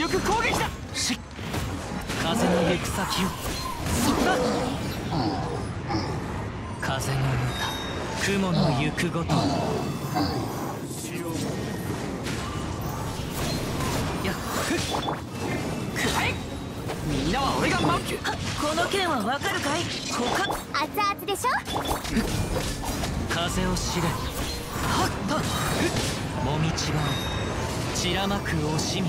力攻撃だ。風の行く先を。そこだ。風の歌、雲の行くごと。やっふっくらえ。みんなは俺が守る。 この剣はわかるかい？ 熱々でしょ。 風を知れ。はっはっ。もみちばを散らまく惜しみ。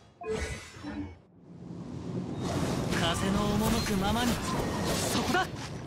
風の赴くままに。そこだ。